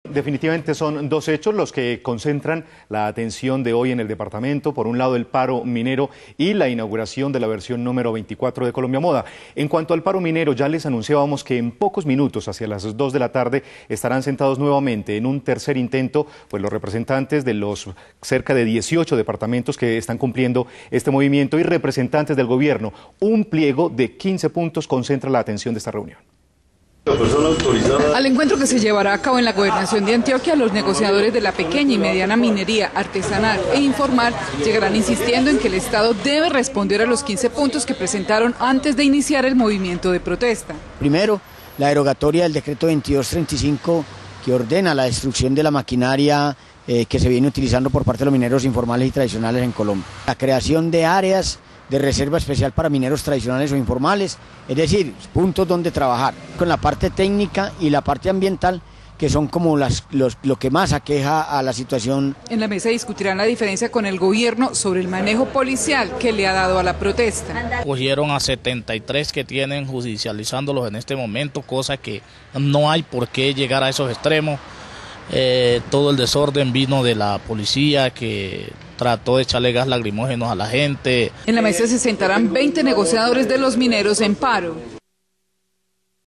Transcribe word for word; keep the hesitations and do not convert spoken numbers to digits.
Definitivamente son dos hechos los que concentran la atención de hoy en el departamento. Por un lado, el paro minero y la inauguración de la versión número veinticuatro de Colombia Moda. En cuanto al paro minero, ya les anunciábamos que en pocos minutos, hacia las dos de la tarde, estarán sentados nuevamente en un tercer intento, pues los representantes de los cerca de dieciocho departamentos que están cumpliendo este movimiento y representantes del gobierno. Un pliego de quince puntos concentra la atención de esta reunión. Al encuentro que se llevará a cabo en la Gobernación de Antioquia, los negociadores de la pequeña y mediana minería artesanal e informal llegarán insistiendo en que el Estado debe responder a los quince puntos que presentaron antes de iniciar el movimiento de protesta. Primero, la derogatoria del decreto veintidós treinta y cinco que ordena la destrucción de la maquinaria eh, que se viene utilizando por parte de los mineros informales y tradicionales en Colombia. La creación de áreas de reserva especial para mineros tradicionales o informales, es decir, puntos donde trabajar, con la parte técnica y la parte ambiental, que son como las, los, lo que más aqueja a la situación. En la mesa discutirán la diferencia con el gobierno sobre el manejo policial que le ha dado a la protesta. Cogieron a setenta y tres que tienen judicializándolos en este momento, cosa que no hay por qué llegar a esos extremos. Eh, todo el desorden vino de la policía que trató de echarle gas lacrimógenos a la gente. En la mesa se sentarán veinte negociadores de los mineros en paro.